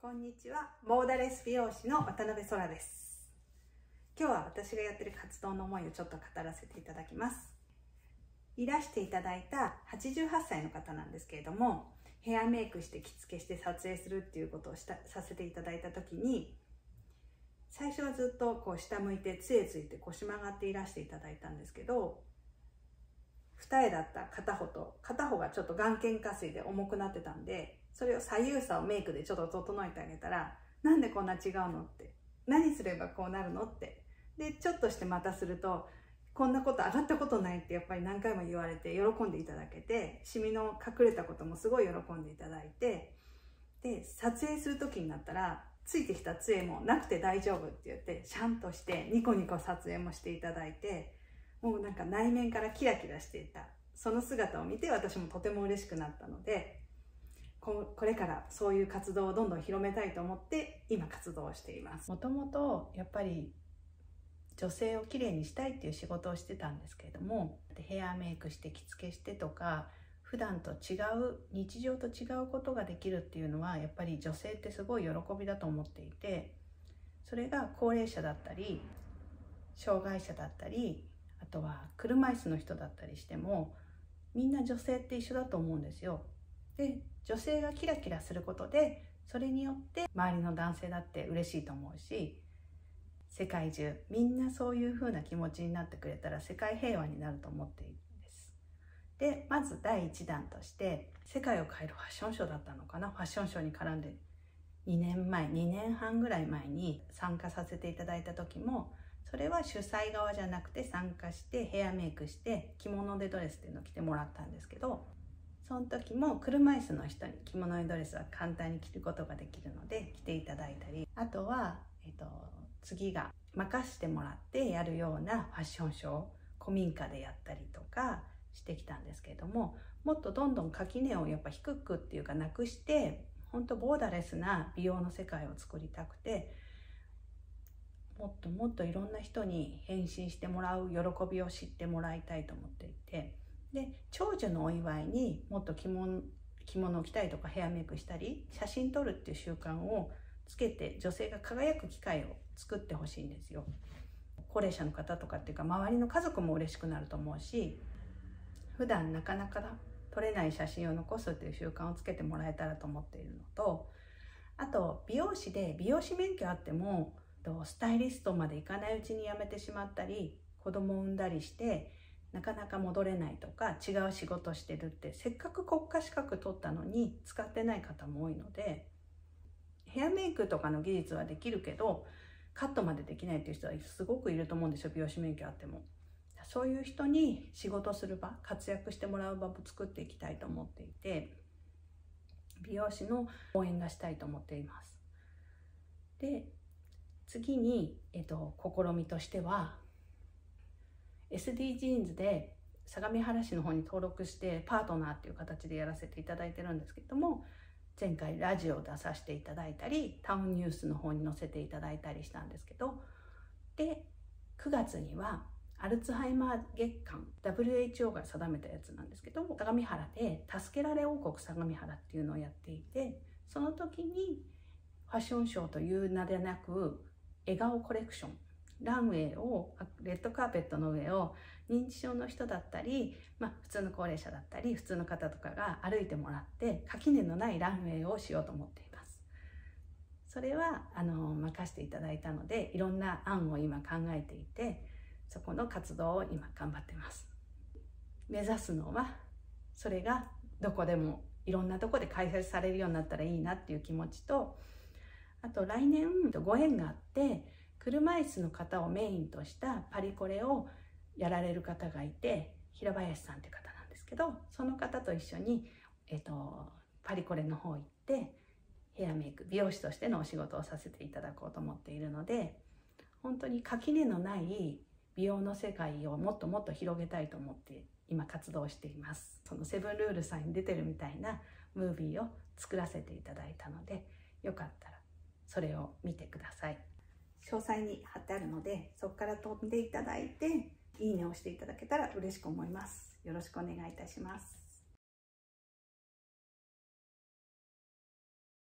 こんにちは。ボーダレス美容師の渡辺空です。今日は私がやってる活動の思いをちょっと語らせていただきます。いらしていただいた88歳の方なんですけれども、ヘアメイクして着付けして撮影するっていうことをさせていただいた時に、最初はずっとこう下向いて杖ついて腰曲がっていらしていただいたんですけど、二重だった片方と片方がちょっと眼瞼下垂で重くなってたんで、それを左右差をメイクでちょっと整えてあげたら、なんでこんな違うのって、何すればこうなるのって、でちょっとしてまたすると、こんなこと上がったことないってやっぱり何回も言われて喜んでいただけて、シミの隠れたこともすごい喜んでいただいて、で撮影する時になったらついてきた杖もなくて大丈夫って言って、シャンとしてニコニコ撮影もしていただいて、もうなんか内面からキラキラしていたその姿を見て、私もとても嬉しくなったので、これからそういう活動をどんどん広めたいと思って今活動をしています。もともとやっぱり女性をきれいにしたいっていう仕事をしてたんですけれども、ヘアメイクして着付けしてとか、普段と違う日常と違うことができるっていうのはやっぱり女性ってすごい喜びだと思っていて、それが高齢者だったり障害者だったり、あとは車椅子の人だったりしても、みんな女性って一緒だと思うんですよ。で、女性がキラキラすることで、それによって周りの男性だって嬉しいと思うし、世界中みんなそういう風な気持ちになってくれたら世界平和になると思っているんです。で、まず第1弾として、世界を変えるファッションショーだったのかな、ファッションショーに絡んで2年半ぐらい前に参加させていただいた時も、それは主催側じゃなくて参加してヘアメイクして着物でドレスっていうのを着てもらったんですけど、その時も車椅子の人に着物ドレスは簡単に着ることができるので着ていただいたり、あとは、次が任せてもらってやるようなファッションショー、古民家でやったりとかしてきたんですけれども、もっとどんどん垣根をやっぱ低くっていうかなくして、本当ボーダレスな美容の世界を作りたくて、もっともっといろんな人に変身してもらう喜びを知ってもらいたいと思っていて、で長寿のお祝いにもっと着物を着たりとかヘアメイクしたり写真撮るっていう習慣をつけて、女性が輝く機会を作ってほしいんですよ。高齢者の方とかっていうか周りの家族も嬉しくなると思うし、普段なかなか撮れない写真を残すっていう習慣をつけてもらえたらと思っているのと、あと美容師で美容師免許あってもスタイリストまでいかないうちに辞めてしまったり、子供を産んだりしてなかなか戻れないとか、違う仕事してるって、せっかく国家資格取ったのに使ってない方も多いので、ヘアメイクとかの技術はできるけどカットまでできないっていう人はすごくいると思うんですよ、美容師免許あっても。そういう人に仕事する場、活躍してもらう場も作っていきたいと思っていて、美容師の応援がしたいと思っています。で、次に、試みとしては SDGs で相模原市の方に登録してパートナーっていう形でやらせていただいてるんですけれども、前回ラジオを出させていただいたり、タウンニュースの方に載せていただいたりしたんですけど、で9月にはアルツハイマー月間、 WHO が定めたやつなんですけど、相模原で助けられ王国相模原っていうのをやっていて、その時にファッションショーという名でなく笑顔コレクション、ランウェイを、レッドカーペットの上を認知症の人だったり、普通の高齢者だったり普通の方とかが歩いてもらって垣根のないランウェイをしようと思っています。それは任せていただいたので、いろんな案を今考えていて、そこの活動を今頑張ってます。目指すのはそれがどこでもいろんなとこで開催されるようになったらいいなっていう気持ちと、あと来年ご縁があって車椅子の方をメインとしたパリコレをやられる方がいて、平林さんっていう方なんですけど、その方と一緒に、パリコレの方行ってヘアメイク美容師としてのお仕事をさせていただこうと思っているので、本当に垣根のない美容の世界をもっともっと広げたいと思って今活動しています。そのセブンルールさんに出てるみたいなムービーを作らせていただいたので、よかったらそれを見てください。詳細に貼ってあるので、そこから飛んでいただいていいねをしていただけたら嬉しく思います。よろしくお願いいたします。